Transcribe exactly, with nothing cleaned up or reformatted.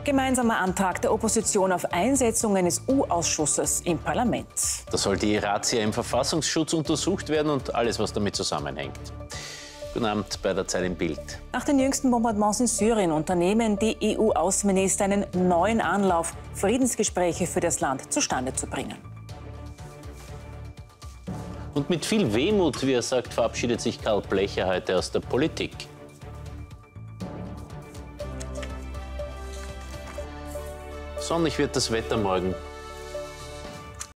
Gemeinsamer Antrag der Opposition auf Einsetzung eines U-Ausschusses im Parlament. Da soll die Razzia im Verfassungsschutz untersucht werden und alles, was damit zusammenhängt. Guten Abend bei der Zeit im Bild. Nach den jüngsten Bombardements in Syrien unternehmen die E U-Außenminister einen neuen Anlauf, Friedensgespräche für das Land zustande zu bringen. Und mit viel Wehmut, wie er sagt, verabschiedet sich Karl Blecher heute aus der Politik. Sonnig wird das Wetter morgen.